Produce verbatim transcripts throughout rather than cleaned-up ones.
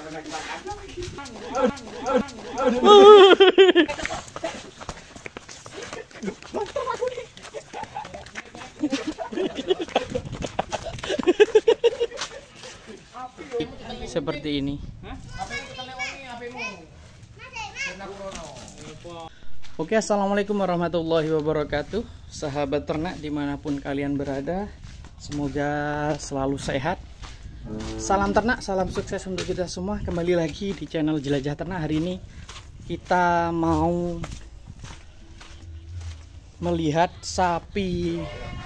Seperti ini. Oke, assalamualaikum warahmatullahi wabarakatuh, sahabat ternak dimanapun kalian berada, semoga selalu sehat. Salam ternak, salam sukses untuk kita semua. Kembali lagi di channel Jelajah Ternak. Hari ini kita mau melihat sapi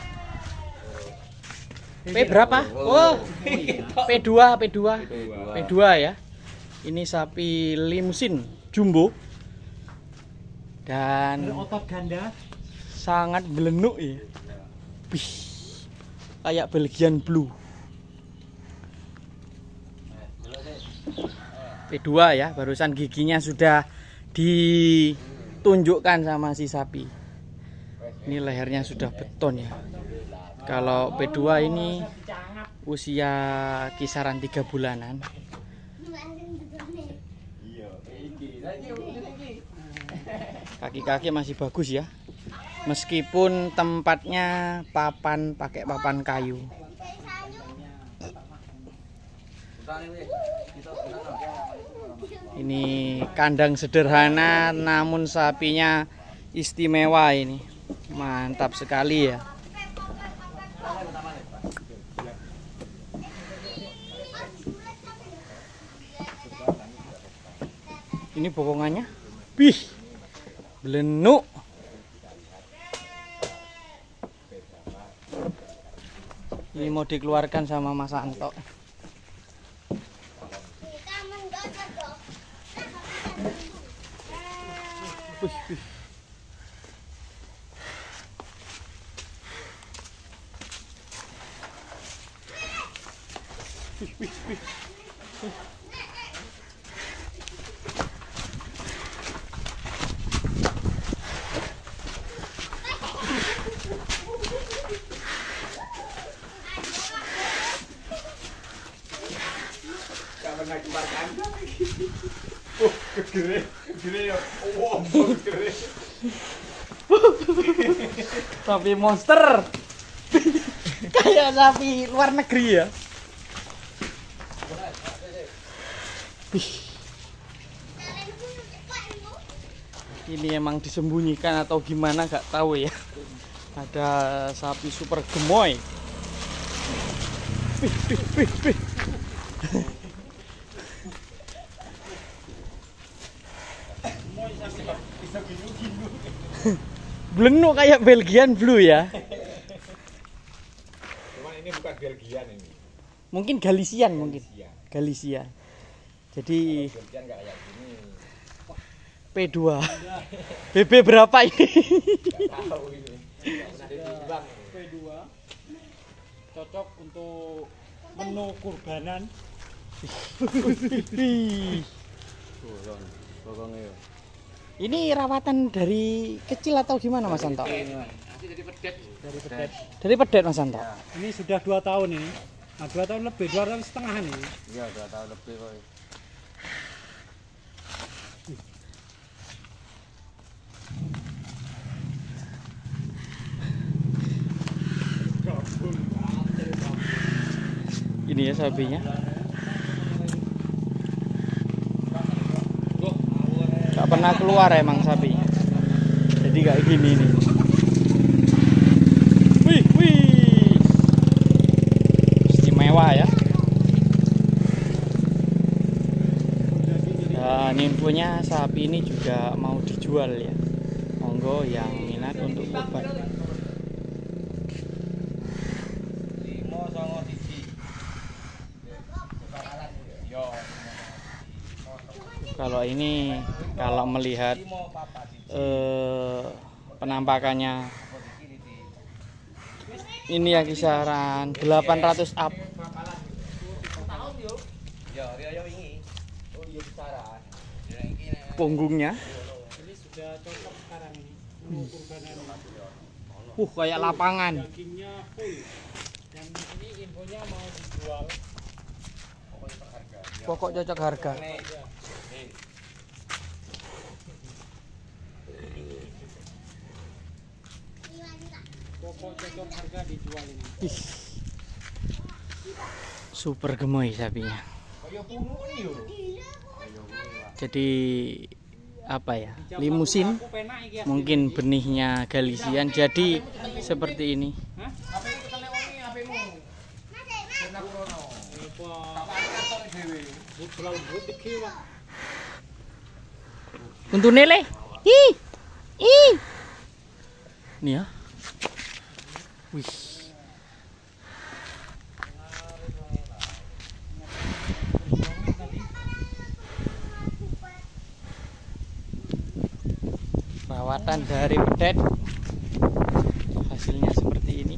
P berapa? Oh, P dua, P dua, P dua ya. Ini sapi limusin jumbo dan otot ganda, sangat belenuk ya. Wih, kayak Belgian Blue. P dua ya, barusan giginya sudah ditunjukkan sama si sapi. Ini lehernya sudah beton ya. Kalau P dua ini usia kisaran tiga bulanan. Kaki-kaki masih bagus ya, meskipun tempatnya papan pakai papan kayu. Ini kandang sederhana namun sapinya istimewa, ini mantap sekali ya. Ini bokongannya, bih, belenuk. Ini mau dikeluarkan sama Mas Anto. Wih, wih. Wih, wih, wih. Wih. oh, kegere, kegere ya, oh, kegere. Sapi monster, kayak sapi luar negeri ya. Ini emang disembunyikan atau gimana gak tahu ya. Ada sapi super gemoy. Wih, wih, wih, wih. Belenuk kayak Belgian Blue ya. Cuman ini bukan Belgian ini. Mungkin Galician, mungkin. Galicia. Jadi Belgian nggak kayak gini. P dua. B B berapa ini? Nggak tahu ini. P dua cocok untuk menu kurbanan. Ini rawatan dari kecil atau gimana Mas Anto? Dari pedet. Dari pedet. Dari pedet Mas Anto. Ya. Ini sudah dua tahun ini. Nah, dua tahun lebih, dua tahun setengah nih. Iya, dua tahun lebih kok. Ini ya sapinya. Gak pernah keluar emang sapi. Jadi kayak gini nih. Wih, wih. Istimewa ya. Dan infonya sapi ini juga mau dijual ya. Monggo yang minat untuk kurban. Kalau ini, kalau melihat eh, penampakannya, ini ya kisaran delapan ratus up. Punggungnya. Ini sudah cocok sekarang ini. Menu kurbanan. Uh, kayak lapangan. Dagingnya full. Yang ini infonya mau dijual. Pokok cocok harga. Pokok cocok harga dijual ini. Ih. Super gemoy sapinya. Jadi apa ya? Limusin. Mungkin benihnya Galician jadi seperti ini. Untuk nele. Ih. Ih. Nih ya. Wih. Perawatan dari pedet. Hasilnya seperti ini.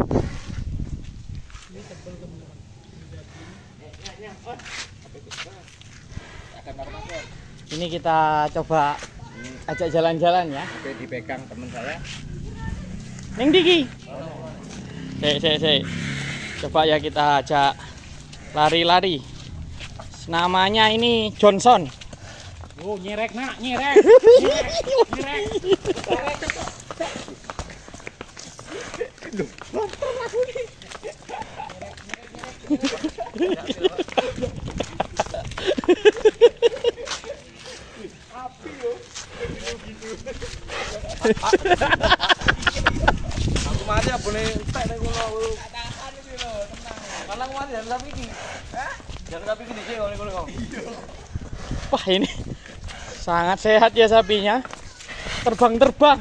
Ini kita coba ajak jalan-jalan ya. Oke, dipegang teman saya. Neng Diki. Sik, sik, sik. Coba ya kita ajak lari-lari. Namanya ini Johnson. Oh, nyerek nak, nyerek. Nyerek. Nyerek. Aku mati ya boleh tek nek ngono. Tahan iki lho, tenang. Malah mati dan sapi iki. Hah? Jangan sapi iki dhisik ngene ngono kok. Wah, ini sangat sehat ya sapinya. Terbang-terbang.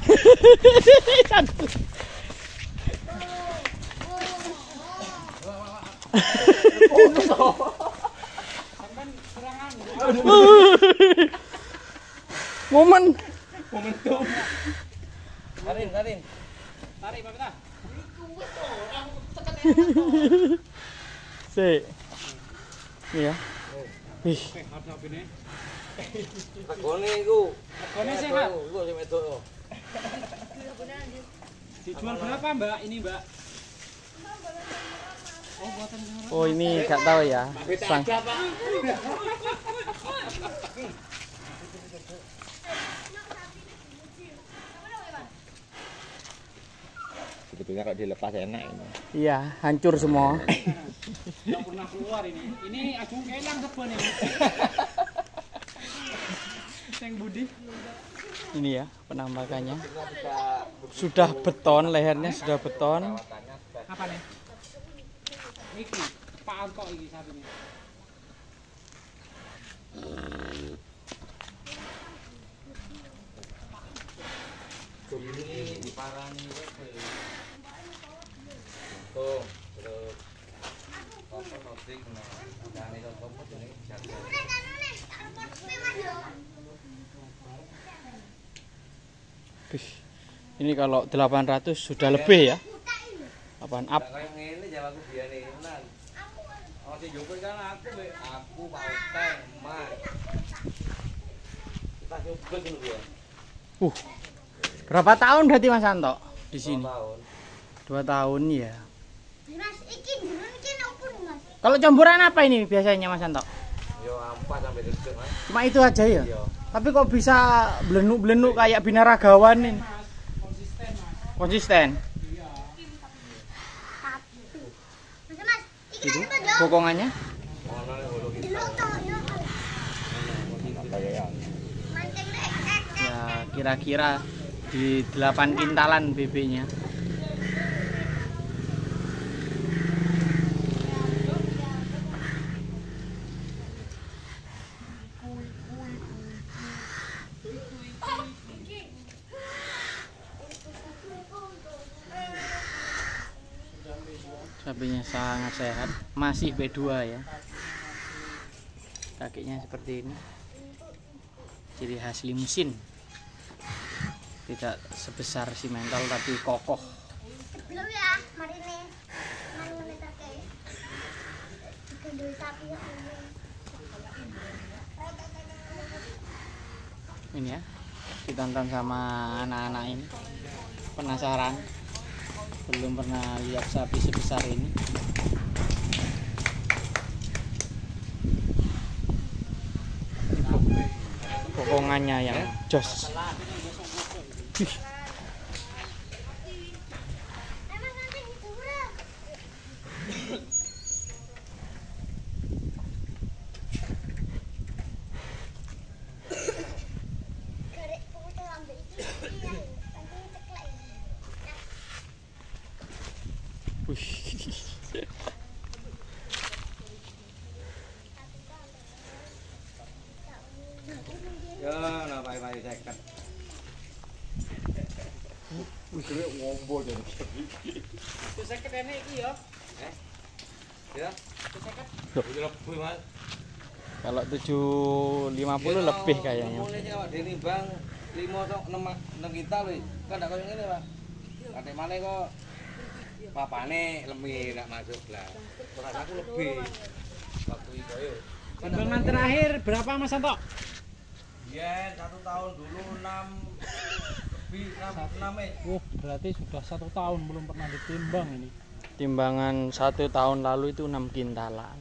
Momen Momentum. Tarin, tarin. Tarik Pak Peta. Sik. Iya. Ih, Sehat sapine. Regone iku. Regone sehat. Iku sing wedok. Dijual berapa Mbak ini Mbak? Oh, buatan oh ini nggak tahu ya. Sang. Sebetulnya kalau dilepas enak ini. Iya, hancur semua. Nggak pernah keluar ini. Ini ajung kelang kebon ini. Seng Budi. Ini ya penampakannya. Sudah beton, lehernya sudah beton. Apa nih? Iki, Pak Anto iki sapine. Ini diparani kowe. Tuh, terus apa notik nah. Dane apa jenenge jatuh. Ini kalau delapan ratus sudah lebih ya. Apaan up? Kayak ngene jawabku biyane tenan. Oh sing jopo kan aku we, aku Pak Oteng, Mas. Kita coba dulu ya. Uh. Berapa tahun berarti Mas Anto di sini? Dua tahun. Dua tahun ya. Mas, iki jurun iki opo Mas? Kalau campuran apa ini biasanya Mas Anto? Yo ampas sampai dedek, Mas. Cuma itu aja ya? Iya. Tapi kok bisa belenuk-belenuk kayak binaragawan ini? Konsisten Mas. Konsisten. Iya. Mas, Mas, iki Itu kan yo. bokongannya. Ono nek holo kita. Lo to yo. Apa ya? Mancing rek. Ya kira-kira di delapan kintalan B B-nya. Sapinya sangat sehat, masih B dua ya. Kakinya seperti ini. Ciri khas limusin. Tidak sebesar simental tapi kokoh. Belum ya, mari nih. Mari ngene take. Gendul sapi ya. Ini ya, ditonton sama anak-anak ini. Penasaran, belum pernah lihat sapi sebesar ini. bokongannya yang jos. Wih. Emang nanti itu bro. Garek kamu tuh ambil itu iya, nanti ceklek. Wih. Ya, nah baik-baik seket. Wih, gede ngombo jadi. Itu seket enek iki ya. Eh? Ya, Itu seket. udah lebih mas. Kalau tujuh lima puluh lebih kayaknya. Mulainya Pak Deni Bang lima atau enam enam kita loh. Kan enggak koyo ngene, Pak. Kate mana kok papane lemir enggak masuk lah. Terus aku lebih. Waktu itu yo. Timbangan terakhir berapa Mas Santo? Ya, satu tahun dulu enam lebih enam enam eh. Oh, berarti sudah satu tahun belum pernah ditimbang ini. Timbangan satu tahun lalu itu enam kintalan.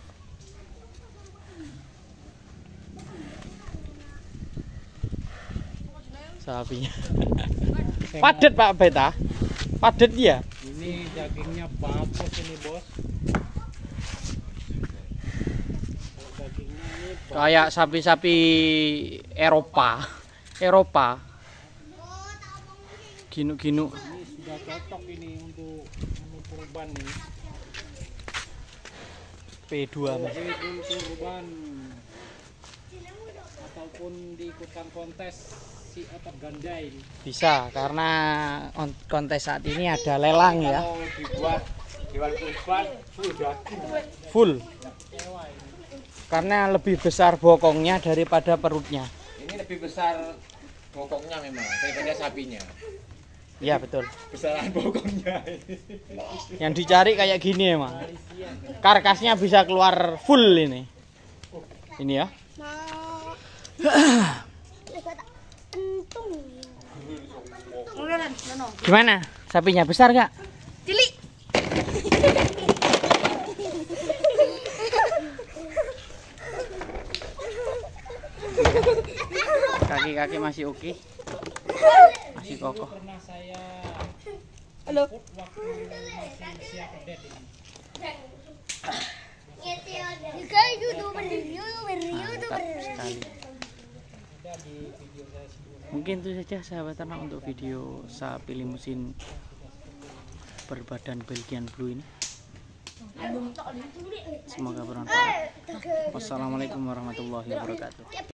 Sapinya. Padet Pak Beta. Padet ya. Ini dagingnya bagus ini bos. Dagingnya ini Kayak sapi-sapi Eropa. Eropa. Ginu-ginu. ini sudah cocok ini untuk menu kurban ini. P dua Mas. Jadi untuk kurban ataupun diikutkan kontes si otak ganda ini. Bisa karena on- kontes saat ini ada lelang ya. Kalau dibuat hewan kurban full daging. Full. Kecewa ini. Karena lebih besar bokongnya daripada perutnya. Ini lebih besar bokongnya memang daripada sapinya. Iya betul. Besaran bokongnya. Yang dicari kayak gini emang. Karkasnya bisa keluar full ini. Ini ya. Mau lega tak entung. Ngono nono. Gimana? Sapinya besar nggak? Cilik. Kaki-kaki masih oke. Masih kokoh. Pernah saya Halo. put waktu masih siap update ini. Juga YouTuber, YouTuber, Mantap YouTuber. sekali. Ada di video saya sebelumnya. Mungkin itu saja sahabat ternak untuk video sapi limusin berbadan Belgian Blue ini. Semoga bermanfaat. Wassalamualaikum warahmatullahi wabarakatuh.